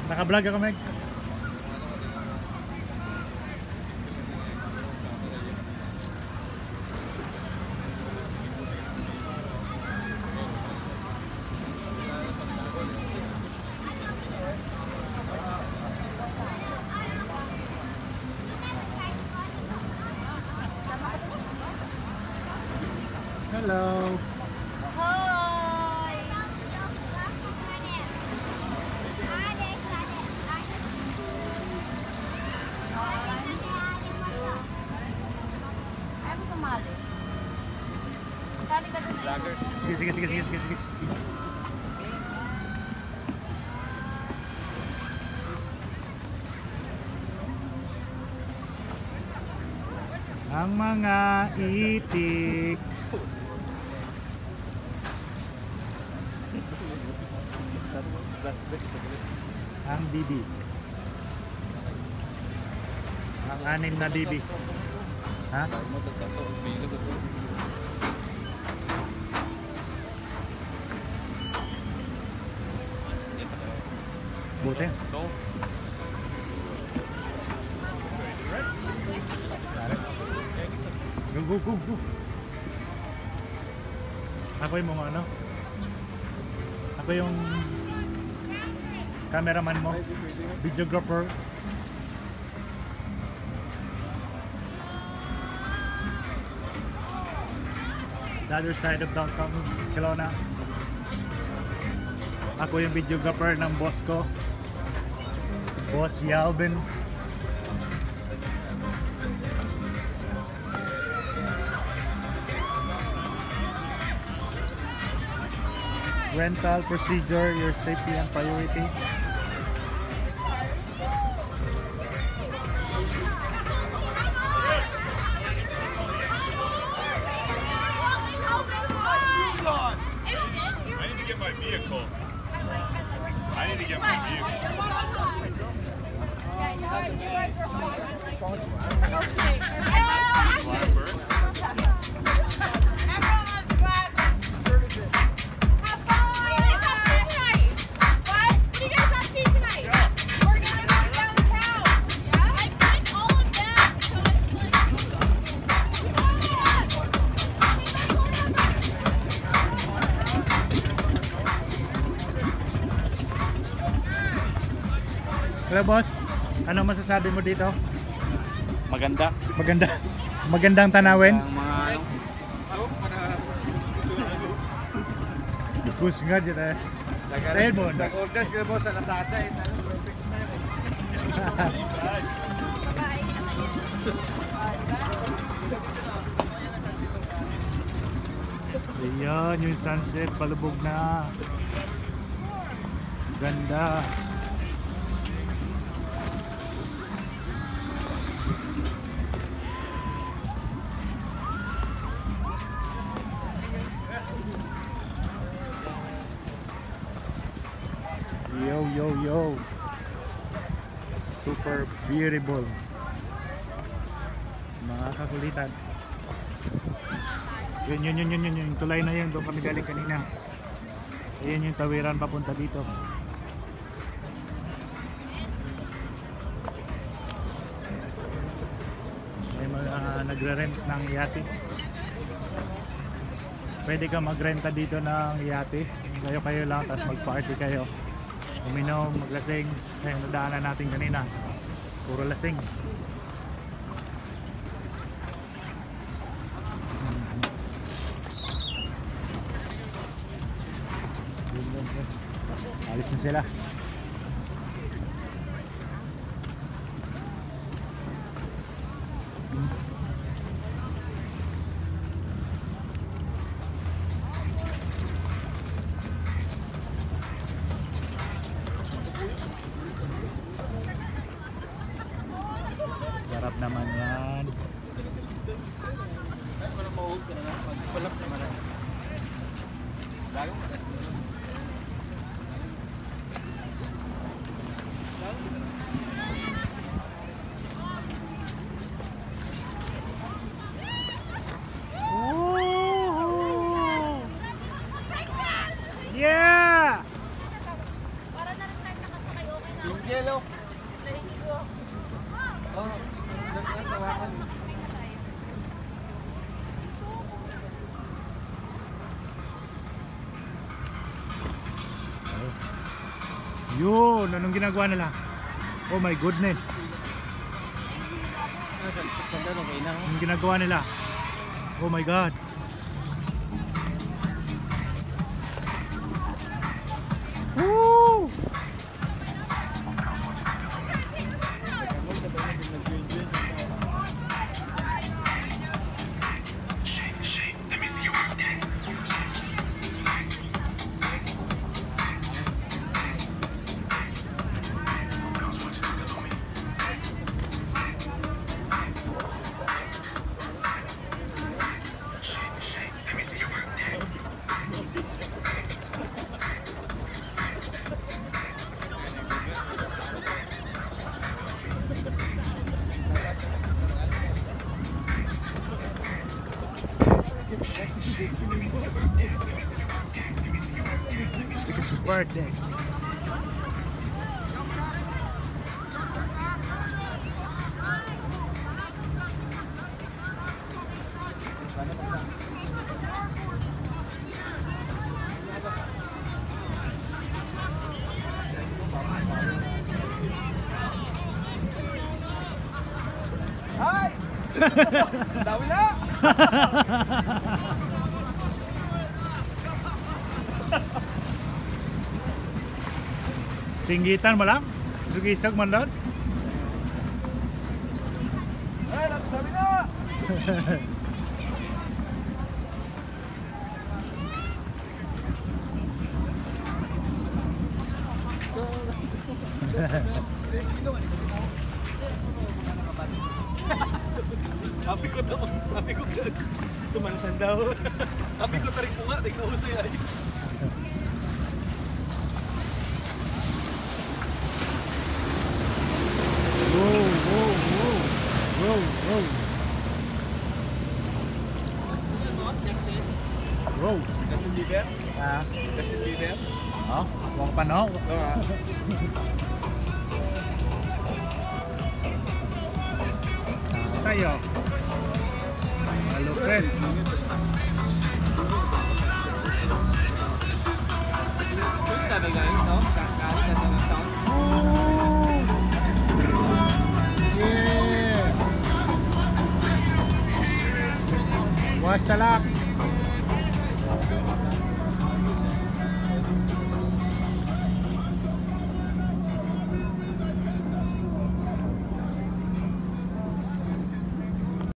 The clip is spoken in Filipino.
Naka-vlog ako, Meg. Hello. Hoy! Ayaw mo sumali. Sali ka dun eh. Sige. Ang mga itik. Ang bibi. Ang anim na bibi. Ha? Buti. Go. Ako yung mga ano? Ako yung cameraman mo, videographer. The other side of downtown Kelowna. Ako yung videographer ng boss ko, Boss Yalvin. Rental procedure, your safety and priority. Hello boss, ano masasabi mo dito? Maganda. Magandang tanawin. Bus nga dito eh. Cellphone. Nag-order sila mo sa Lazada eh. Ayan, yung sunset palubog na. Ganda. Yo. Super beautiful. Mga kakulitan. Yun. Yung tulay na yun. Doon kami galing kanina. Ayan yung tawiran papunta dito. May mga nagre-rent ng yate. Pwede ka magrenta dito ng yate. Kayo lang, tapos mag-party kayo. Uminom, maglasing. Ayun, nadaanan natin kanina. Puro lasing. Alis na sila. Sarap naman yan. Yun, anong ginagawa nila? Oh my goodness. Anong ginagawa nila? Oh my god. Woo! It's his birthday. Hi! Dawi na! Singgitan mo lang? Sugisag man doon? Ay, dawi na! Sabi ko daw, tumansan daw. Sabi ko tarik po nga, tignan uso yan. Whoa, whoa, whoa. Whoa, whoa. Whoa. Justin Bieber? Ah, Justin Bieber? oh, wang pano. Oo. Tayo. Hello, friend. Yeah. Wasalak.